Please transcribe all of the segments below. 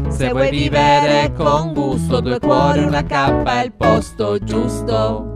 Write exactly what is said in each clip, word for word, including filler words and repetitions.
Se vuoi vivere con gusto, due cuori, una cappa è il posto giusto.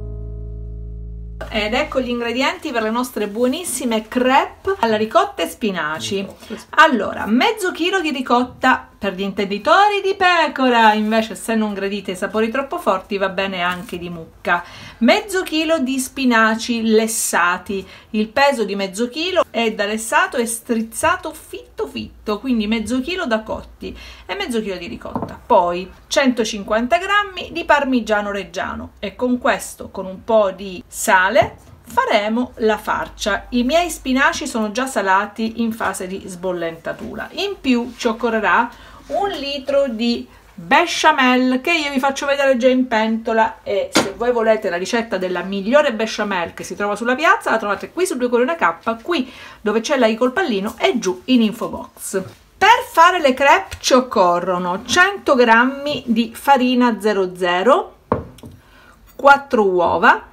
Ed ecco gli ingredienti per le nostre buonissime crepe alla ricotta e spinaci. Allora, mezzo chilo di ricotta per gli intenditori di pecora, invece se non gradite i sapori troppo forti va bene anche di mucca. Mezzo chilo di spinaci lessati, il peso di mezzo chilo è da lessato e strizzato fitto fitto, quindi mezzo chilo da cotti e mezzo chilo di ricotta. Poi centocinquanta grammi di parmigiano reggiano e con questo, con un po' di sale, faremo la farcia. I miei spinaci sono già salati in fase di sbollentatura. In più ci occorrerà un litro di besciamella che io vi faccio vedere già in pentola, e se voi volete la ricetta della migliore besciamella che si trova sulla piazza la trovate qui su Due Cuori Una Cappa, qui dove c'è la i col pallino e giù in info box. Per fare le crepe ci occorrono cento grammi di farina zero zero, quattro uova,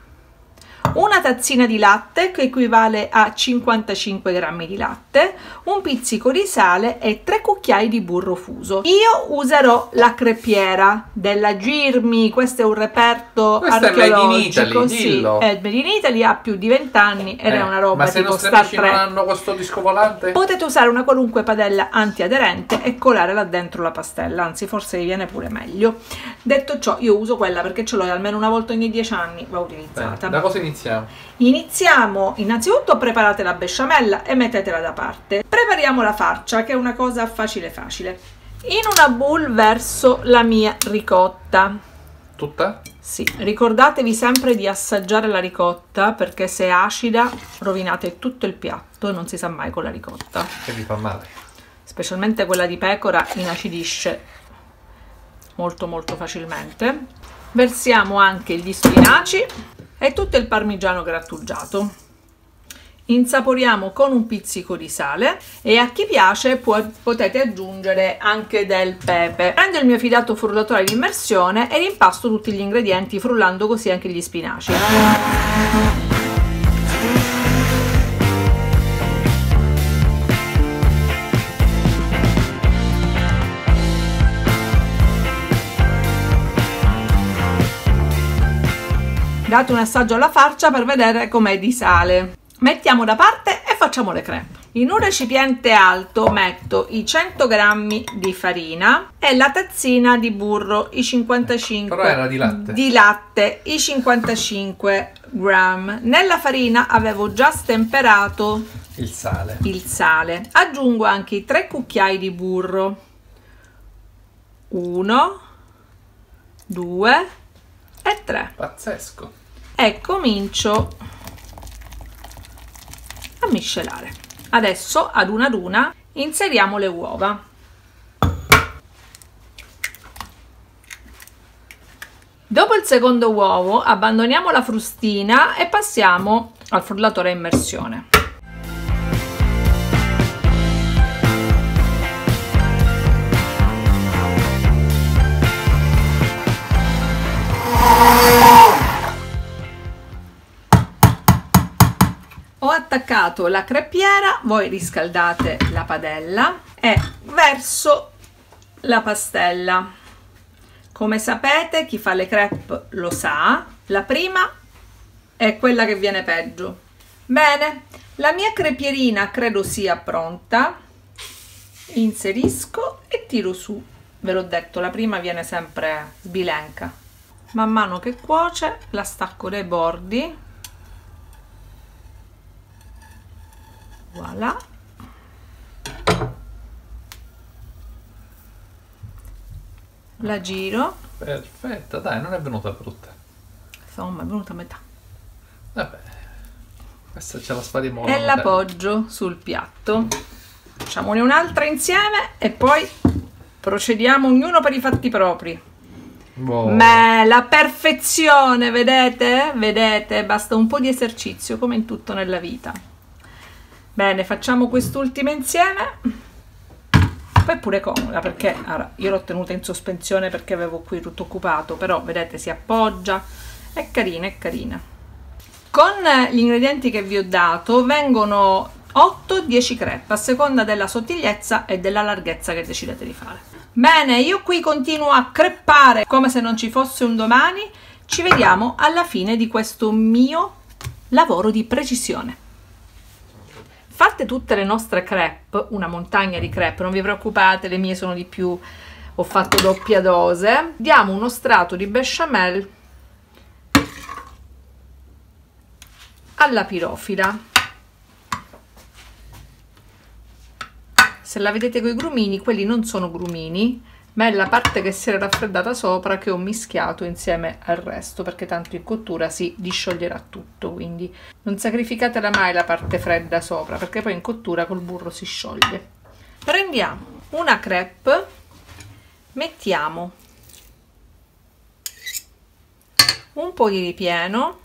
una tazzina di latte che equivale a cinquantacinque grammi di latte, un pizzico di sale e tre cucchiai di burro fuso. Io userò la crepiera della Girmi, questo è un reperto Questa archeologico, è sì, è il Made in Italy, ha più di venti anni ed eh, è una roba ma se i tipo nostri Star amici Trek. non hanno questo disco volante? Potete usare una qualunque padella antiaderente e colare là dentro la pastella, anzi forse vi viene pure meglio. Detto ciò, io uso quella perché ce l'ho almeno una volta ogni dieci anni, va utilizzata. Beh, da cosa iniziamo? Iniziamo, innanzitutto preparate la besciamella e mettetela da parte. Prepariamo la farcia, che è una cosa facile facile. In una bowl verso la mia ricotta. Tutta? Sì, ricordatevi sempre di assaggiare la ricotta perché se è acida rovinate tutto il piatto e non si sa mai con la ricotta. Che vi fa male. Specialmente quella di pecora inacidisce molto molto facilmente. Versiamo anche gli spinaci e tutto il parmigiano grattugiato. Insaporiamo con un pizzico di sale e a chi piace può, potete aggiungere anche del pepe. Prendo il mio fidato frullatore di immersione e rimpasto tutti gli ingredienti frullando così anche gli spinaci. Date un assaggio alla farcia per vedere com'è di sale. Mettiamo da parte e facciamo le crepe. In un recipiente alto metto i cento grammi di farina e la tazzina di burro, i cinquantacinque Però era di latte. di latte, i cinquantacinque grammi. Nella farina avevo già stemperato Il sale. il sale. Aggiungo anche i tre cucchiai di burro. Uno, due e tre. Pazzesco. E comincio a miscelare. Adesso ad una ad una inseriamo le uova. Dopo il secondo uovo abbandoniamo la frustina e passiamo al frullatore a immersione. Ho attaccato la crepiera, voi riscaldate la padella e verso la pastella. Come sapete, chi fa le crepe lo sa, la prima è quella che viene peggio. Bene, la mia crepierina credo sia pronta. Inserisco e tiro su. Ve l'ho detto, la prima viene sempre sbilenca. Man mano che cuoce la stacco dai bordi. Voilà. La giro. Perfetta, dai, non è venuta brutta. Insomma, è venuta a metà. Vabbè, questa ce la spariamo. E la poggio sul piatto. Facciamone un'altra insieme e poi procediamo ognuno per i fatti propri. Wow. Ma la perfezione, vedete? Vedete? Basta un po' di esercizio, come in tutto nella vita. Bene, facciamo quest'ultima insieme. Poi pure comoda perché allora, io l'ho tenuta in sospensione perché avevo qui tutto occupato, però vedete si appoggia, è carina, è carina. Con gli ingredienti che vi ho dato vengono otto dieci crepe a seconda della sottigliezza e della larghezza che decidete di fare. Bene, io qui continuo a creppare come se non ci fosse un domani. Ci vediamo alla fine di questo mio lavoro di precisione. Fatte tutte le nostre crepe, una montagna di crepe, non vi preoccupate, le mie sono di più, ho fatto doppia dose. Diamo uno strato di besciamella alla pirofila. Se la vedete con i grumini, quelli non sono grumini, ma è la parte che si è raffreddata sopra che ho mischiato insieme al resto, perché tanto in cottura si discioglierà tutto, quindi non sacrificatela mai la parte fredda sopra, perché poi in cottura col burro si scioglie. Prendiamo una crepe, mettiamo un po' di ripieno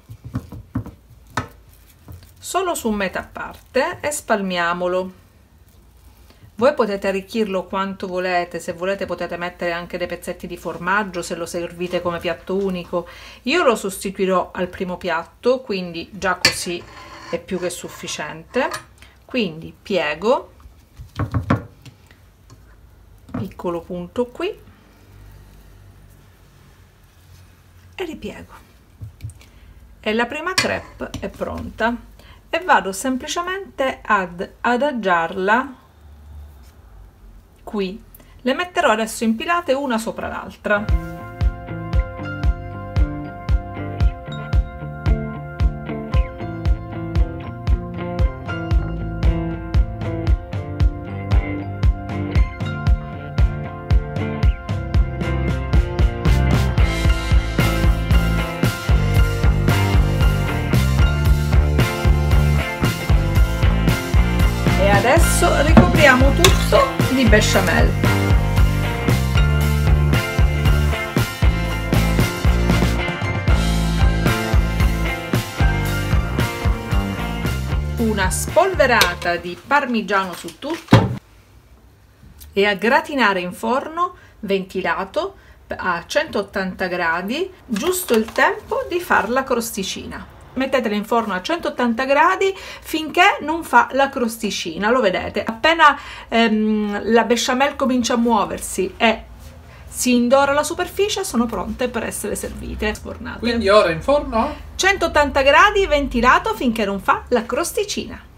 solo su metà parte e spalmiamolo. Voi potete arricchirlo quanto volete, se volete potete mettere anche dei pezzetti di formaggio se lo servite come piatto unico. Io lo sostituirò al primo piatto, quindi già così è più che sufficiente. Quindi piego, piccolo punto qui e ripiego. E la prima crepe è pronta e vado semplicemente ad adagiarla qui. Le metterò adesso impilate una sopra l'altra. E adesso ricopriamo tutto di besciamella. Una spolverata di parmigiano su tutto e a gratinare in forno ventilato a centottanta gradi, giusto il tempo di farla crosticina. Mettetela in forno a centottanta gradi finché non fa la crosticina, lo vedete, appena ehm, la besciamella comincia a muoversi e si indora la superficie, sono pronte per essere servite, sfornate. Quindi ora in forno? centottanta gradi, ventilato finché non fa la crosticina.